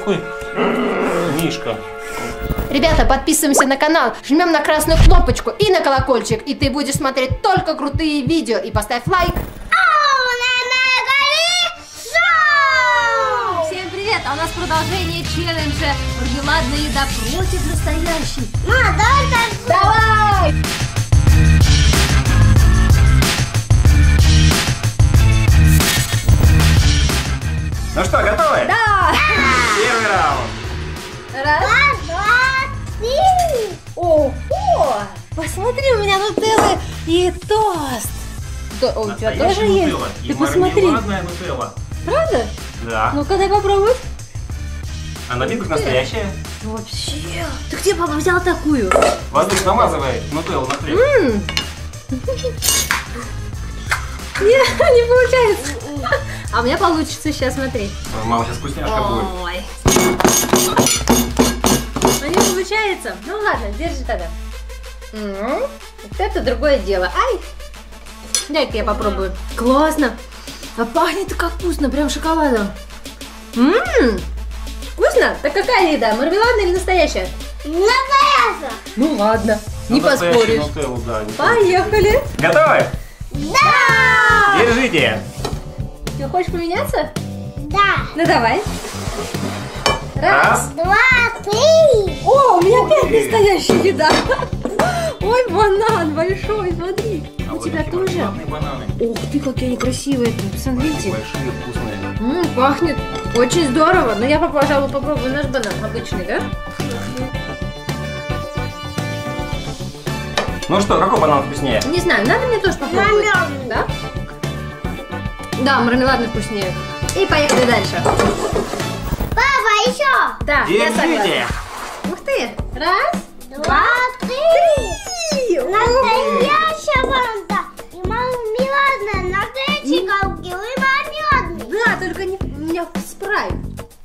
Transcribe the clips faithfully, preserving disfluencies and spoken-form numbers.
какой Мишка. Ребята, подписываемся на канал, жмем на красную кнопочку и на колокольчик, и ты будешь смотреть только крутые видео. И поставь лайк. Всем привет! А у нас продолжение челленджа «Мармеладная еда против настоящей». Ма, давай так. Давай! Ну что, готовы? Да! Первый раунд. Раз, Раз, два, три. ого! Посмотри, у меня нутелла и тост. То, у тебя тоже есть? Нутелла и Ты посмотри. мармеладная нутелла. Правда? Да. Ну-ка, дай попробовать. А на вид как настоящая. Вообще. Ты где, папа, взял такую? Воздух намазывай нутеллу на хлеб. Ммм. Нет, не получается. А у меня получится сейчас, смотри. Ой, мама, сейчас вкусняшка будет. Ой. Ну не получается. Ну ладно, держи тогда. М, Вот это другое дело. Ай! Дай-ка я попробую. Классно. А пахнет как вкусно, прям шоколадом. Ммм. Вкусно? Так какая еда? Мармеладная или настоящая? Настоящая. Ну ладно, не Ну, настоящую поспоришь. нутеллу, да, не Поехали. Готовы? Да. Держите. Ты хочешь поменяться? Да. Ну давай. Раз. Два, три. О, у меня опять Ой. настоящая еда. Ой, банан большой, смотри. А У вот тебя такие тоже? мармеладные бананы. Ух ты, какие они красивые. Посмотрите. Большие, вкусные. М, пахнет очень здорово. Но я, пожалуй, попробую наш банан обычный, да? Ну что, какой банан вкуснее? Не знаю, надо мне тоже попробовать. Мармеладный. Да? Да, мармеладный вкуснее. И поехали дальше. Папа, еще. Да, я согласна. Держите. Ух ты. Раз. Два, три. Ух. Настоящая банка. И мармеладная. Настоящие галки. И мармеладный. Да, только не, у меня спрайт.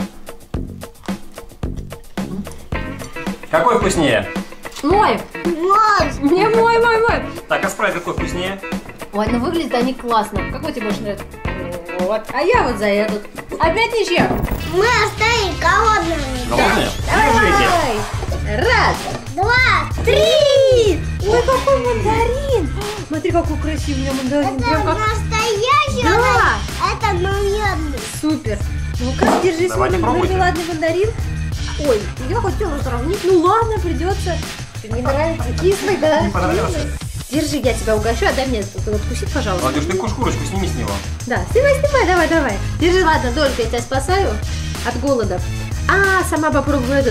Какой вкуснее? Мой. Мой. Мне мой, мой, мой. Так, а спрайт какой вкуснее? Ой, ну выглядят они классно. Какой тебе больше нравится? Вот. А я вот за этот. Опять ничья. Мы остались голодными. Голодные? Давай, Держите. давай. Раз. Два, Три. Ой, какой мандарин. Смотри, какой красивый у меня мандарин. Это Прям как... настоящий. Да. Это мармеладный. Супер. Ну-ка, держи свой Давайте пробуйте. мармеладный мандарин. Ой, я хотела сравнить. Ну ладно, придется. Что, не нравится? Кислый, да? Не понравился? Кислый. Держи, я тебя угощу, а дай мне тут откусить, пожалуйста. Ладюш, ты куш-курочку сними с него. Да, снимай, снимай, давай, давай. Держи, ладно, только я тебя спасаю от голода. А, сама попробую этот.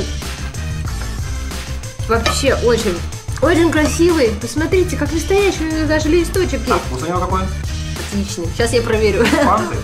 Вообще очень, очень красивый. Посмотрите, как настоящий, у него даже листочек А есть. вкус у него какой? Отличный. Сейчас я проверю. Фанты?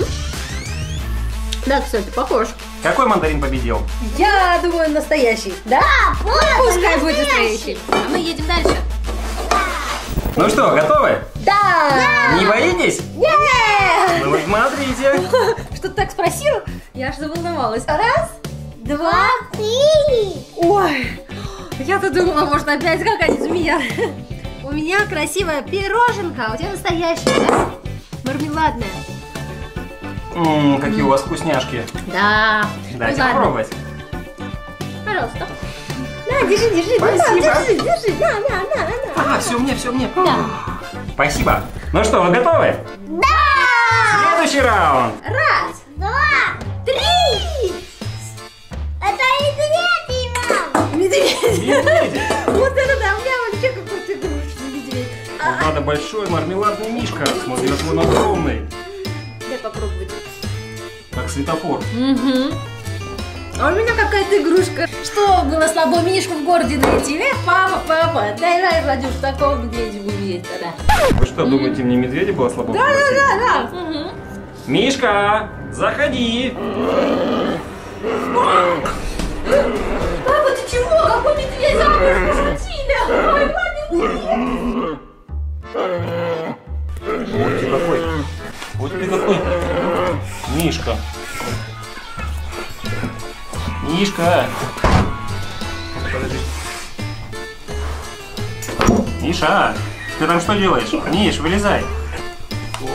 Да, кстати, похож. Какой мандарин победил? Я думаю, настоящий. Да? Вот, Пускай будет настоящий. А мы едем дальше. Ну что, готовы? Да! Не боитесь? Нет! Ну вы смотрите. Что ты так спросил? Я аж заволновалась. Раз, два, три. ой! Я-то думала, может опять какая-нибудь змея. У меня красивая пироженка, а у тебя настоящая, да? Мармеладная. Ммм, какие у вас вкусняшки. Да. Дайте Ну ладно. попробовать. Пожалуйста. На, держи, держи. Ну, Спасибо. на, держи, держи. На, на, на, на. А, все мне, все мне. Да. Спасибо. Ну что, вы готовы? Да. Следующий раунд. Раз, Два. три. Это медведь, мам. Медведь. Медведи. Вот это да, у меня вообще какой-то игрушечный медведь. Вот надо большой мармеладный мишка. Смотри, какой он огромный. Дай попробовать. Как светофор. Угу. А у меня какая-то игрушка. Что было слабо мишку в городе найти? Эх, папа, папа, дай, дай, Владюш, такого медведя будем есть тогда. Вы что, думаете, мне медведя было слабо? Да, да, да, да. Угу. Мишка, заходи. Папа, ты чего? Какой медведь? А, мы пошутили. Ой, ладно. Вот ты какой. Вот ты какой. Мишка. Мишка. Подожди. Миша, ты там что делаешь? Миш, вылезай.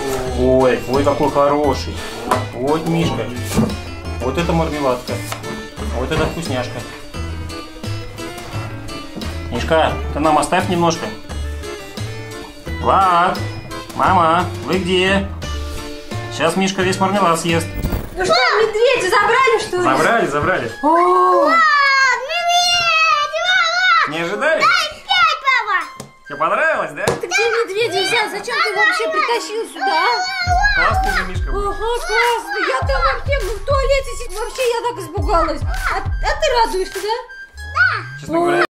Ой, ой, какой хороший. Вот Мишка. Вот это мармеладка. Вот это вкусняшка. Мишка, ты нам оставь немножко. Влад, мама, вы где? Сейчас Мишка весь мармелад съест. Ну что, медведя забрали, что ли? Забрали, забрали. О, Не ожидали? Тебе понравилось, да? ты где медведя взял? Зачем ты его вообще притащил сюда? а? Классный же Мишка был. Ага, классно. Я там вообще в туалете сидела, вообще я так испугалась. А, а ты радуешься, да? Честно говоря,